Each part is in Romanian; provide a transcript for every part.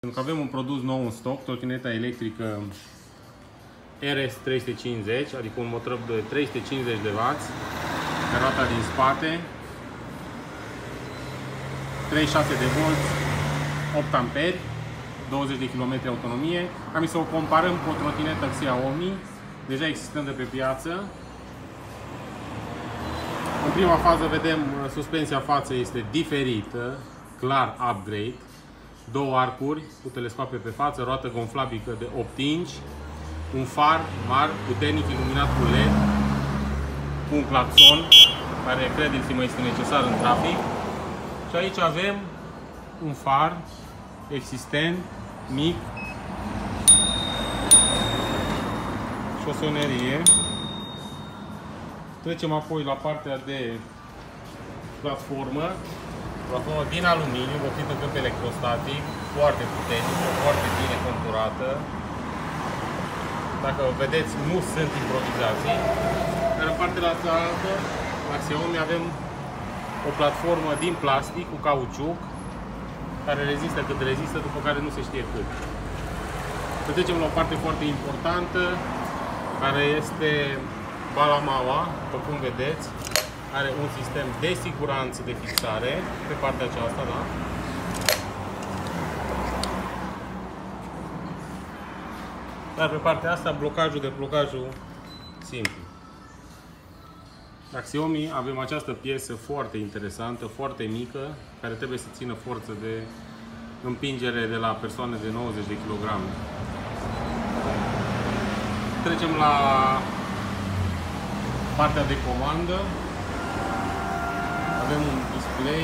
Pentru că avem un produs nou în stoc, trotineta electrică RS350, adică un motor de 350 de W, pe roata din spate, 36 de volți, 8 amperi, 20 de km autonomie. Am să o comparăm cu o trotinetă Xiaomi, deja existentă pe piață. În prima fază vedem suspensia față este diferită, clar upgrade. Două arcuri cu telescoape pe față, roată gonflabilă de 8 inch, un far mare, puternic, iluminat cu LED, cu un claxon, care credeți-mă este necesar în trafic. Și aici avem un far existent, mic, și o sonerie. Trecem apoi la partea de platformă din aluminiu, vopsită câmp electrostatic, foarte puternică, foarte bine conturată. Dacă vedeți, nu sunt improvizații. Dar în partea cealaltă, la Xiaomi, avem o platformă din plastic cu cauciuc, care rezistă cât rezistă, după care nu se știe cât. Trecem la o parte foarte importantă, care este balamaua, după cum vedeți. Are un sistem de siguranță de fixare pe partea aceasta, da? Dar pe partea asta blocajul simplu. La Xiaomi avem această piesă foarte interesantă, foarte mică, care trebuie să țină forță de împingere de la persoane de 90 de kg. Trecem la partea de comandă. Avem un display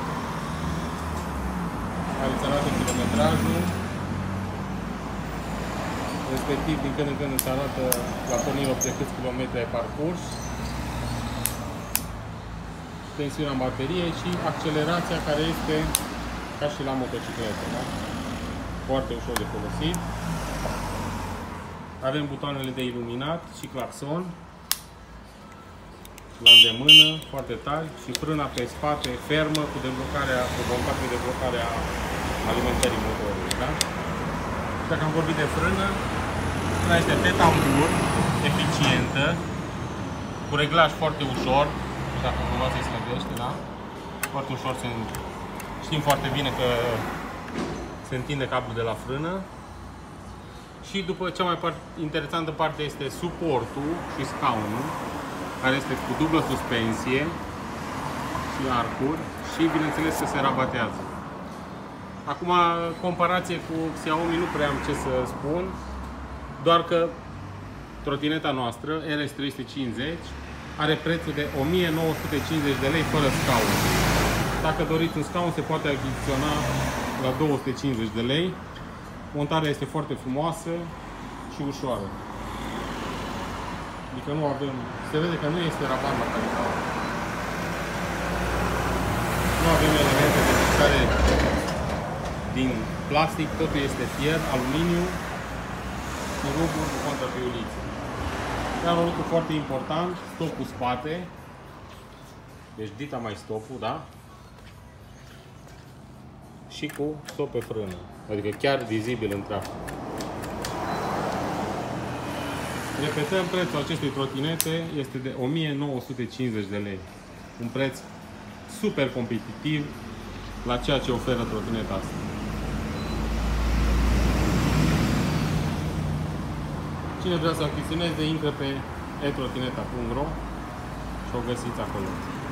care îți arată kilometrajul, respectiv din când în când îți arată la pornire de câți kilometri ai parcurs, tensiunea bateriei și accelerația, care este ca și la motocicletă, da? Foarte ușor de folosit. Avem butoanele de iluminat și claxon la îndemână, foarte tari, și frâna pe spate fermă cu deblocarea, cu bombatul de blocare a alimentării motorului, da? Dacă am vorbit de frână, frâna este pe tambur, eficientă, cu reglaj foarte ușor, dacă cumva se slăbește, da? Foarte ușor, știm foarte bine că se întinde cablul de la frână. Și după cea mai interesantă parte este suportul și scaunul, care este cu dublă suspensie și arcuri și bineînțeles că se rabatează. Acum, comparație cu Xiaomi nu prea am ce să spun, doar că trotineta noastră RS350 are prețul de 1950 de lei fără scaun. Dacă doriți un scaun, se poate achiziționa la 250 de lei. Montarea este foarte frumoasă și ușoară. Adică nu avem, se vede că nu este rabat la calitate. Nu avem elemente de fixare din plastic, totul este fier, aluminiu și ruburi cu contrapiulițe. Iar un lucru foarte important, stopul spate, deci dita mai stopul, da? Și cu stop pe frână, adică chiar vizibil în trafic. Repetăm, prețul acestei trotinete este de 1950 de lei. Un preț super competitiv la ceea ce oferă trotineta asta. Cine vrea să achiziționeze, intră pe etrotineta.ro și o găsiți acolo.